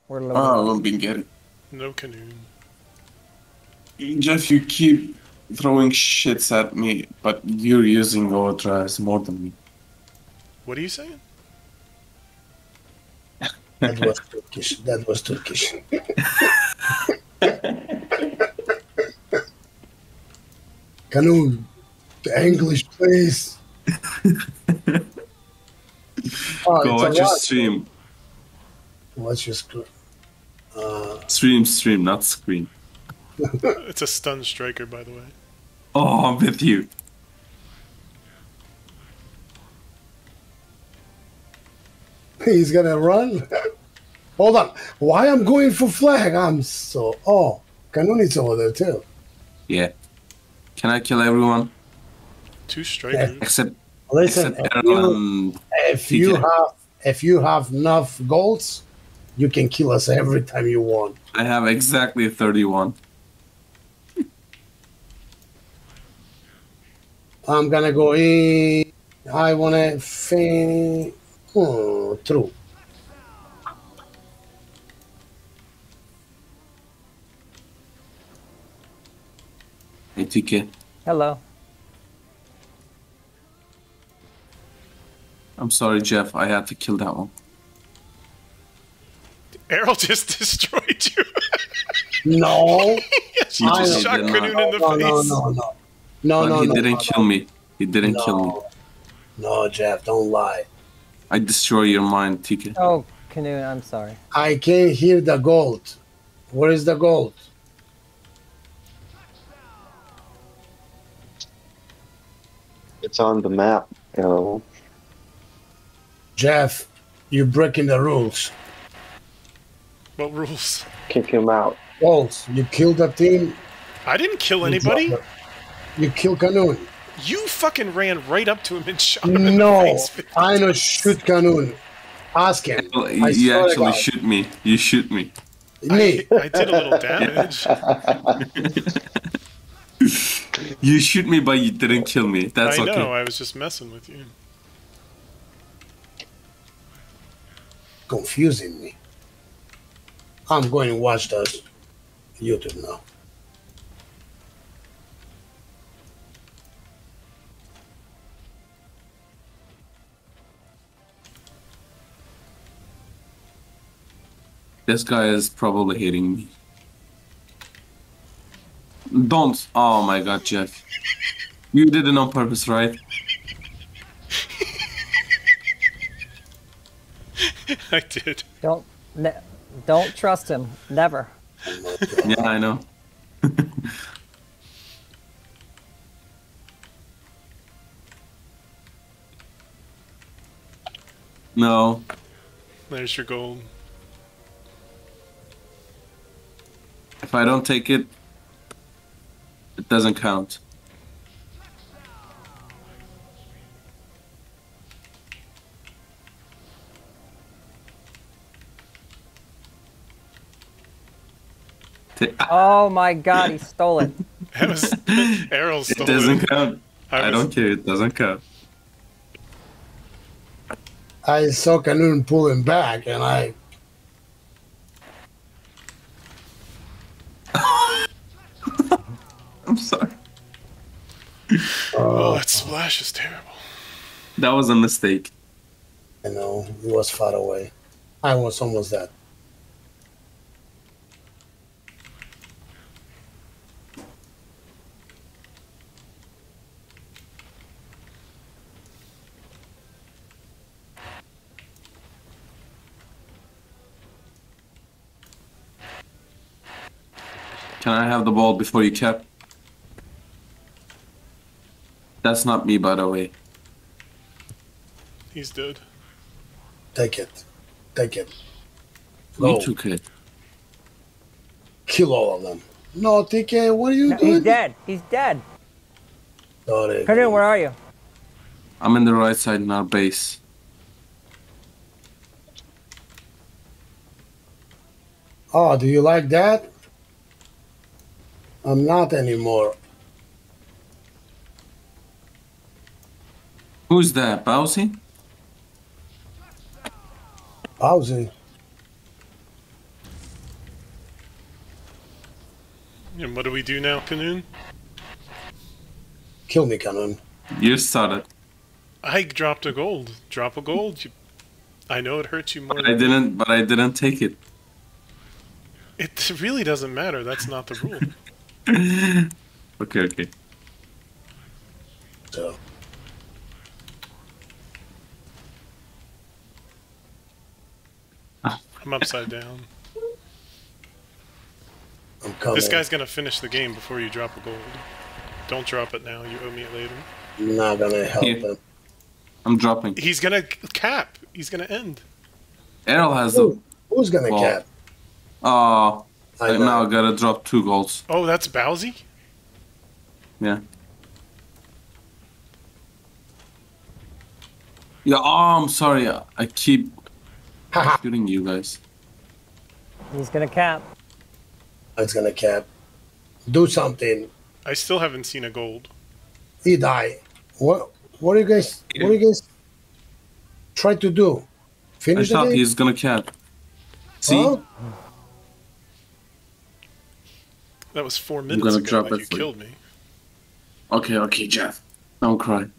We're Ah, loading. non Bingeri. No canoe. Jeff, you keep throwing shits at me, but you're using overdrives more than me. What are you saying? That was Turkish. That was Turkish. Canoe, the English, please. Oh, Go it's watch a your lot. stream. What's your screen? Stream, not screen. It's a stun striker, by the way. Oh, I'm with you. He's gonna run. Hold on. Why I'm going for flag? I'm so. Oh, Canoe's over there too. Yeah. Can I kill everyone? 2 strikers. Except Listen, Errol and if you have enough golds, you can kill us every time you want. I have exactly 31. I'm gonna go in. I wanna finish. True. Hey, TK. Hello. I'm sorry, Jeff. I had to kill that one. Errol just destroyed you. No. She I just know. shot Did Canoe not. in the face. No. But he didn't kill me. He didn't kill me. No, Jeff, don't lie. I destroy your mind, TK. Oh, Canoe, I'm sorry. I can't hear the gold. Where is the gold? It's on the map, you know. Jeff, you're breaking the rules. What rules? Kick him out. Goals. You killed the team. I didn't kill anybody. You killed Canoe. You fucking ran right up to him and shot him in the No, face. 50 I know times. shoot Canoe. Ask him. Well, I you swear to actually God. shoot me. You shoot me. Me. I did a little damage. You shoot me, but you didn't kill me. That's I know, okay. I was just messing with you. Confusing me. I'm going to watch those YouTube now. This guy is probably hating me. Don't. Oh my god, Jeff. You did it on purpose, right? I did. Don't trust him. Never. Yeah, I know. No. There's your gold. If I don't take it, it doesn't count. Oh my God, he stole it. That was Errol It stole doesn't count. I was- don't care. It doesn't count. I saw Canoe pull him back, and I. I'm sorry. Oh, that splash is terrible. That was a mistake. You know, he was far away. I was almost dead. Can I have the ball before you cap? That's not me, by the way. He's dead. Take it. Take it. You Go. took it. Kill all of them. No, TK, what are you No, doing? he's dead. He's dead. Sorry. Canoe, where are you? I'm in the right side in our base. Oh, do you like that? I'm not anymore. Who's that, Bowsy? Bowsy. And what do we do now, Kanoon? Kill me, Canon. You started. I dropped a gold. Drop a gold. I know it hurts you more. But I didn't take it. It really doesn't matter. That's not the rule. Okay. So I'm upside down. I'm coming. This guy's gonna finish the game before you drop a gold. Don't drop it now. You owe me it later. I'm not gonna help Here. him. I'm dropping. He's gonna cap. He's gonna end. Errol has the. Who's gonna Well, cap? Oh, I I now know. gotta drop 2 golds. Oh, that's Bowsy? Yeah. Yeah. Oh, I'm sorry. I keep Haha. shooting you guys. He's gonna cap. It's gonna cap. Do something. I still haven't seen a gold. He die. What are you guys? What are you guys try to do? I Finish the thought game? he's gonna cap. See? Huh? That was 4 I'm minutes gonna ago drop that it you for you. killed me. Okay, Jeff. Don't cry.